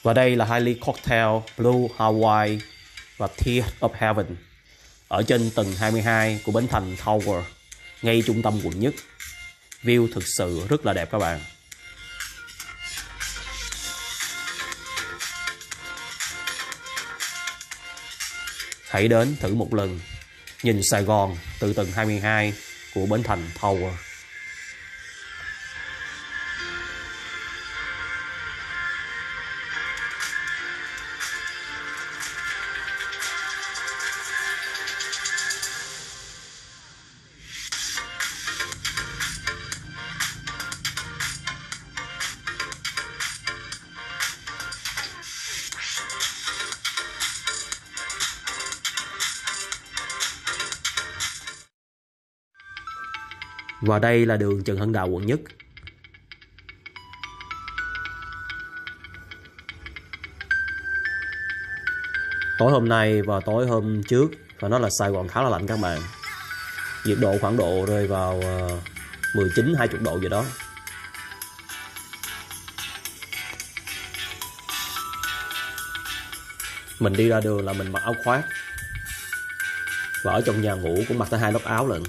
Và đây là Hailey Cocktail Blue Hawaii và Tears of Heaven ở trên tầng 22 của Bến Thành Tower, ngay trung tâm quận nhất. View thực sự rất là đẹp các bạn. Hãy đến thử một lần, nhìn Sài Gòn từ tầng 22 của Bến Thành Tower. Và đây là đường Trần Hưng Đạo, quận Nhất. Tối hôm nay và tối hôm trước phải nói là Sài Gòn khá là lạnh các bạn. Nhiệt độ khoảng độ rơi vào 19-20 độ gì đó. Mình đi ra đường là mình mặc áo khoác, và ở trong nhà ngủ cũng mặc tới 2 lớp áo lận.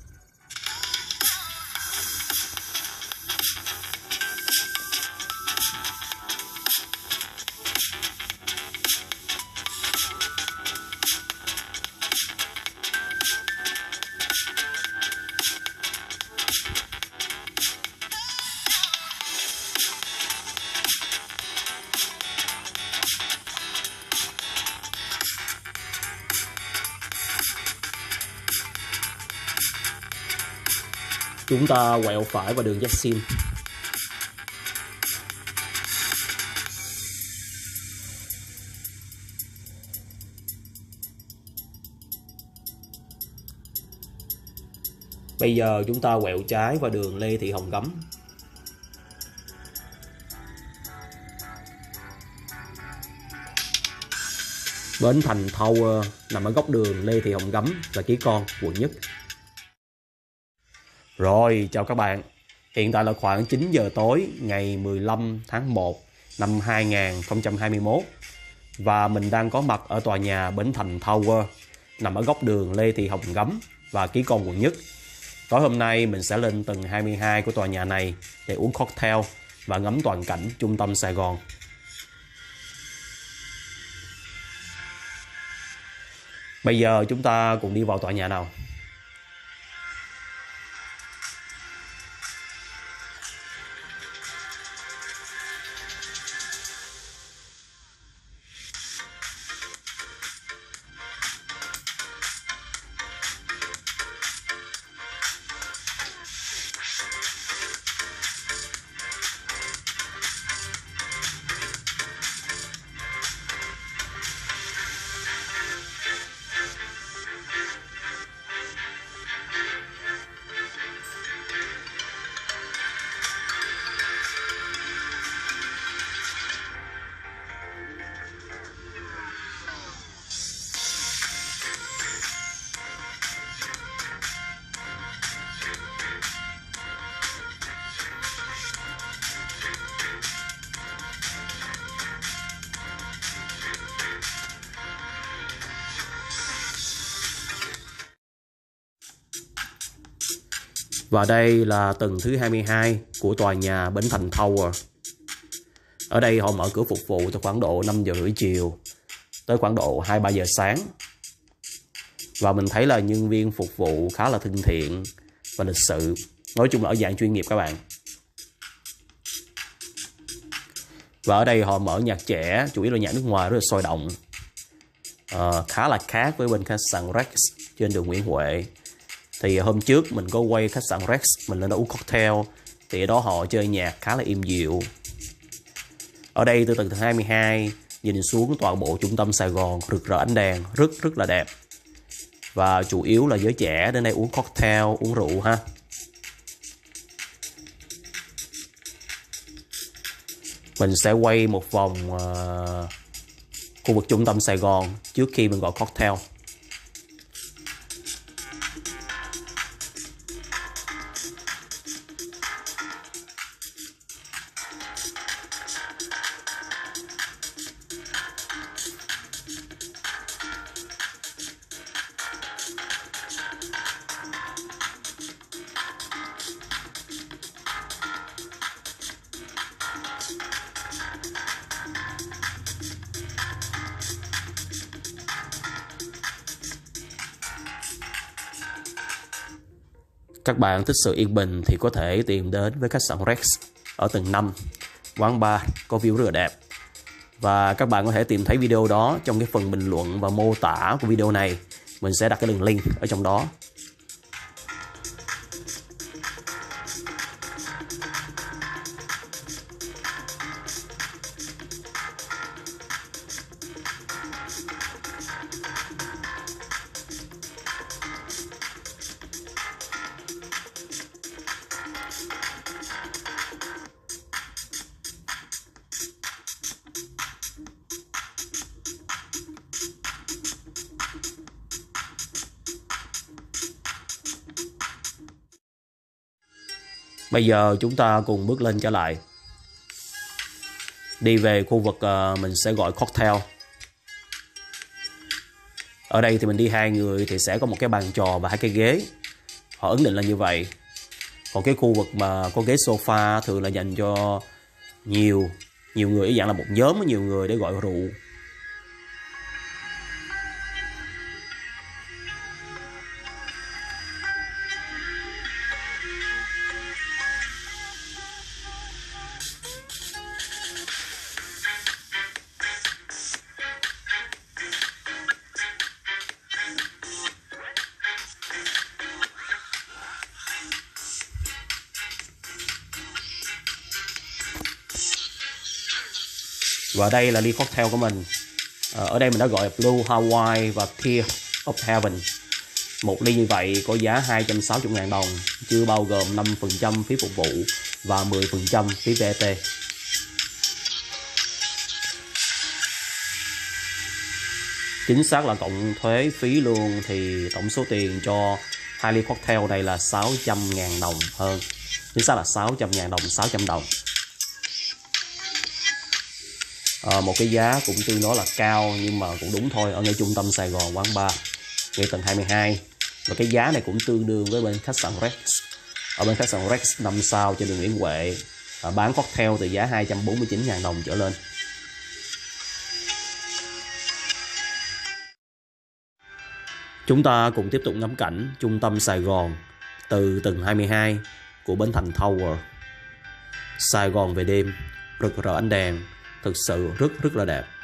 Chúng ta quẹo phải vào đường Jackson. Bây giờ chúng ta quẹo trái vào đường Lê Thị Hồng Gấm. Bến Thành Tower nằm ở góc đường Lê Thị Hồng Gấm và Ký Con, quận Nhất. Rồi, chào các bạn. Hiện tại là khoảng 9 giờ tối ngày 15 tháng 1 năm 2021. Và mình đang có mặt ở tòa nhà Bến Thành Tower, nằm ở góc đường Lê Thị Hồng Gấm và Ký Con, quận Nhất. Tối hôm nay mình sẽ lên tầng 22 của tòa nhà này để uống cocktail và ngắm toàn cảnh trung tâm Sài Gòn. Bây giờ chúng ta cùng đi vào tòa nhà nào. Và đây là tầng thứ 22 của tòa nhà Bến Thành Tower. Ở đây họ mở cửa phục vụ từ khoảng độ 5 giờ rưỡi chiều tới khoảng độ 2-3 giờ sáng. Và mình thấy là nhân viên phục vụ khá là thân thiện và lịch sự. Nói chung là ở dạng chuyên nghiệp các bạn. Và ở đây họ mở nhạc trẻ, chủ yếu là nhạc nước ngoài rất là sôi động. Khá là khác với bên khách sạn Rex trên đường Nguyễn Huệ. Thì hôm trước mình có quay khách sạn Rex, mình lên đó uống cocktail. Thì ở đó họ chơi nhạc khá là êm dịu. Ở đây từ tầng 22 nhìn xuống toàn bộ trung tâm Sài Gòn rực rỡ ánh đèn, rất là đẹp. Và chủ yếu là giới trẻ đến đây uống cocktail, uống rượu ha. Mình sẽ quay một vòng khu vực trung tâm Sài Gòn trước khi mình gọi cocktail. Các bạn thích sự yên bình thì có thể tìm đến với khách sạn Rex ở tầng 5, quán bar có view rất là đẹp. Và các bạn có thể tìm thấy video đó trong cái phần bình luận và mô tả của video này. Mình sẽ đặt cái đường link ở trong đó. Bây giờ chúng ta cùng bước lên trở lại. Đi về khu vực mình sẽ gọi cocktail. Ở đây thì mình đi 2 người thì sẽ có một cái bàn trò và 2 cái ghế. Họ ấn định là như vậy. Còn cái khu vực mà có ghế sofa thường là dành cho nhiều người, ý dạng là một nhóm nhiều người để gọi rượu. Và đây là ly cocktail của mình. Ở đây mình đã gọi Blue Hawaii và Tear of Heaven. Một ly như vậy có giá 260.000 đồng, chưa bao gồm 5% phí phục vụ và 10% phí VAT. Chính xác là cộng thuế phí luôn thì tổng số tiền cho 2 ly cocktail này là 600.000 đồng hơn. Chính xác là 600.000 đồng, 600 đồng. Một cái giá cũng tương đối là cao nhưng mà cũng đúng thôi, ở ngay trung tâm Sài Gòn, quán bar ngay tầng 22. Và cái giá này cũng tương đương với bên khách sạn Rex. Ở bên khách sạn Rex 5 sao trên đường Nguyễn Huệ bán cocktail từ giá 249.000 đồng trở lên. Chúng ta cùng tiếp tục ngắm cảnh trung tâm Sài Gòn từ tầng 22 của Bến Thành Tower. Sài Gòn về đêm, rực rỡ ánh đèn, thực sự rất là đẹp.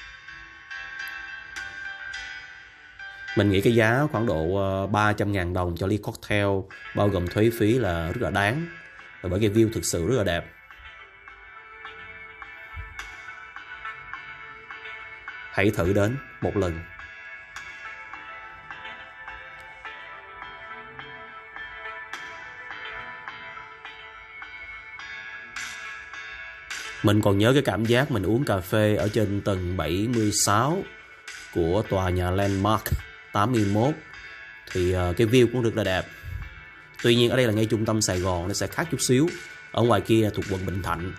Mình nghĩ cái giá khoảng độ 300.000 đồng cho ly cocktail bao gồm thuế phí là rất là đáng. Bởi cái view thực sự rất là đẹp. Hãy thử đến một lần. Mình còn nhớ cái cảm giác mình uống cà phê ở trên tầng 76 của tòa nhà Landmark 81. Thì cái view cũng rất là đẹp. Tuy nhiên ở đây là ngay trung tâm Sài Gòn, nó sẽ khác chút xíu. Ở ngoài kia là thuộc quận Bình Thạnh.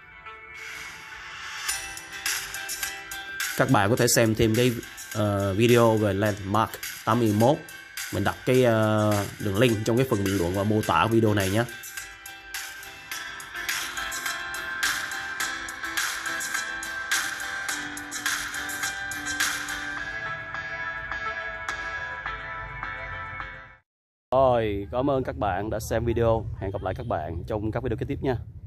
Các bạn có thể xem thêm cái video về Landmark 81. Mình đặt cái đường link trong cái phần bình luận và mô tả video này nhé. Rồi, cảm ơn các bạn đã xem video. Hẹn gặp lại các bạn trong các video kế tiếp nha.